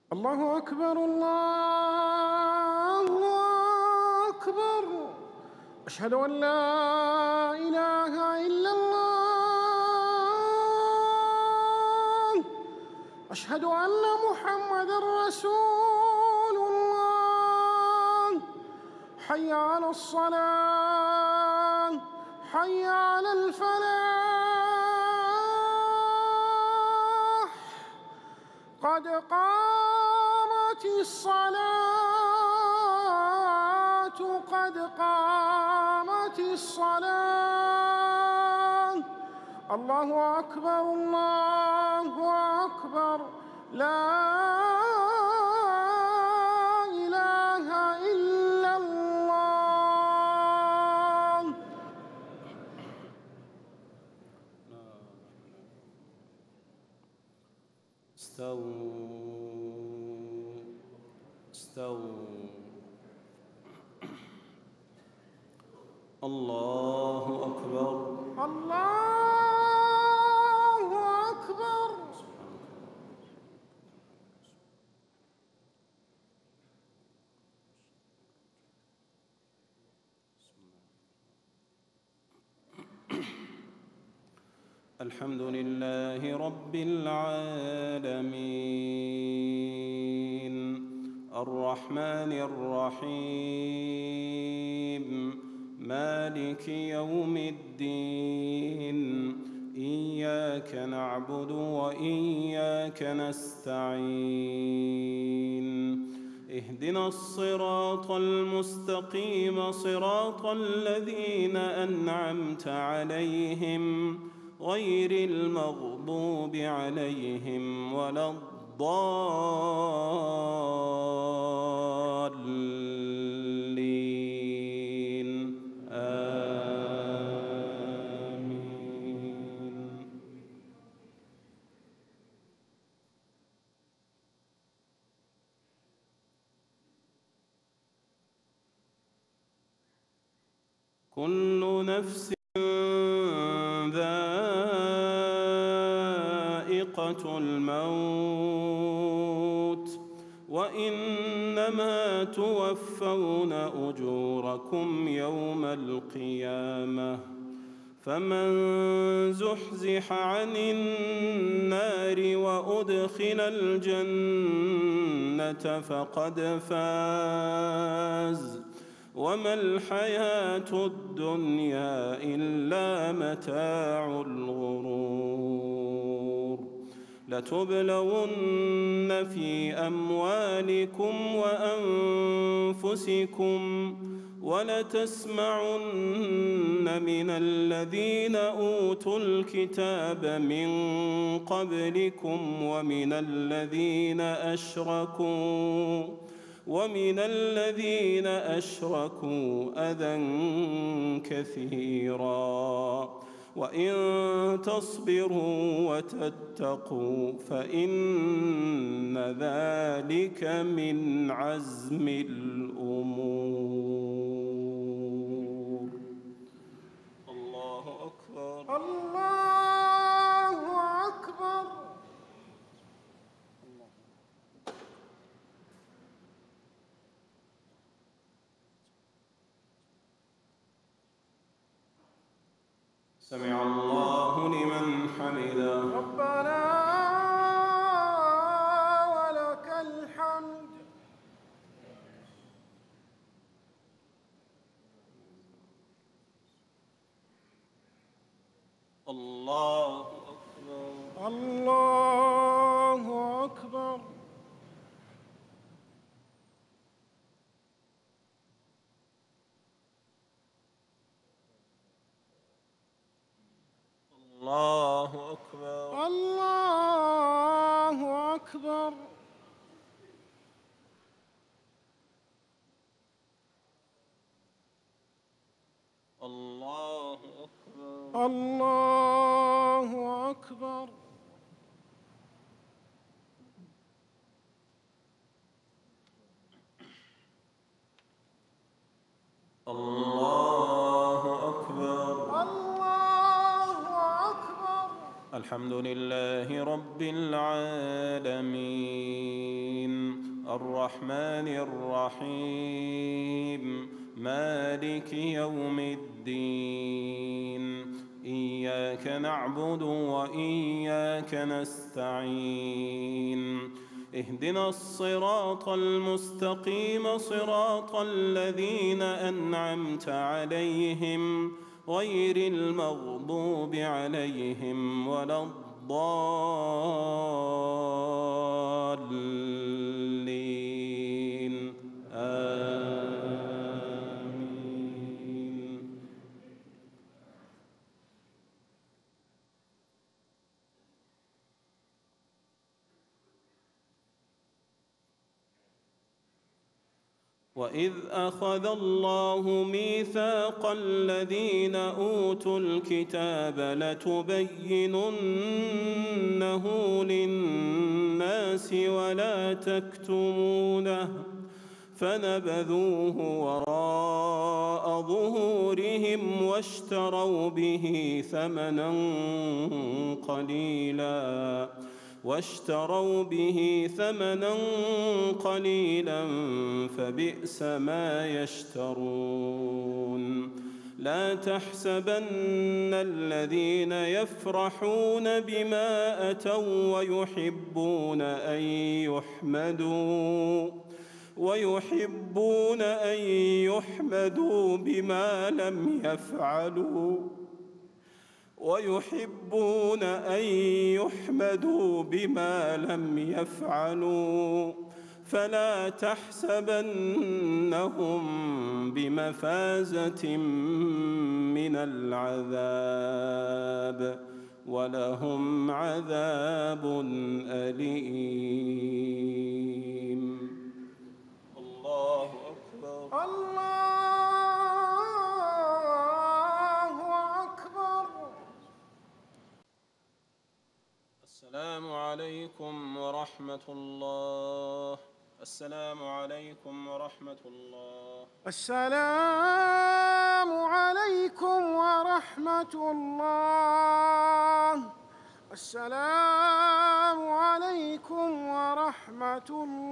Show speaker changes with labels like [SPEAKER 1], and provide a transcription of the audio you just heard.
[SPEAKER 1] الله أكبر الله أكبر. أشهد أن لا إله إلا الله. أشهد أن محمدًا رسول الله. حي على الصلاة، حي على الفلاح. قد قامت الصلاة، قد قامت الصلاة. الله أكبر الله أكبر. لا إله إلا الله.
[SPEAKER 2] استووا. الله أكبر
[SPEAKER 1] الله أكبر.
[SPEAKER 2] الحمد لله رب العالمين الرحمن الرحيم مالك يوم الدين. إياك نعبد وإياك نستعين. اهدنا الصراط المستقيم صراط الذين أنعمت عليهم غير المغضوب عليهم ولا الضالين. آمين. كل نفس ذائقة الموت وإنما توفون أجوركم يوم القيامة. فمن زحزح عن النار وأدخل الجنة فقد فاز. وما الحياة الدنيا إلا متاع الغرور. لتبلون في أموالكم وأنفسكم ولتسمعن من الذين أوتوا الكتاب من قبلكم ومن الذين أشركوا أذى كثيرا. وإن تصبروا وتتقوا فإن ذلك من عزم الأمور. الله أكبر
[SPEAKER 1] الله أكبر.
[SPEAKER 2] سمع الله لمن حمده.
[SPEAKER 1] ربنا ولك الحمد.
[SPEAKER 2] الله أكبر
[SPEAKER 1] الله أكبر.
[SPEAKER 2] الله أكبر
[SPEAKER 1] الله أكبر.
[SPEAKER 2] الله أكبر
[SPEAKER 1] الله أكبر.
[SPEAKER 2] الله أكبر.
[SPEAKER 1] الله أكبر.
[SPEAKER 2] الحمد لله رب العالمين الرحمن الرحيم مالك يوم الدين إياك نعبد وإياك نستعين اهدنا الصراط المستقيم صراط الذين أنعمت عليهم غير المغضوب عليهم ولا الضالين آمين. وإذ أخذ الله ميثاق الذين أوتوا الكتاب لتبيننه للناس ولا تكتمونه فنبذوه وراء ظهورهم واشتروا به ثمنا قليلا فبئس ما يشترون. لا تحسبن الذين يفرحون بما أتوا ويحبون أن يحمدوا بما لم يفعلوا فلا تحسبنهم بمفازة من العذاب ولهم عذاب أليم. الله أكبر.
[SPEAKER 1] الله أكبر.
[SPEAKER 2] السلام عليكم ورحمة الله. السلام عليكم ورحمة الله.
[SPEAKER 1] السلام عليكم ورحمة الله. السلام عليكم ورحمة الله.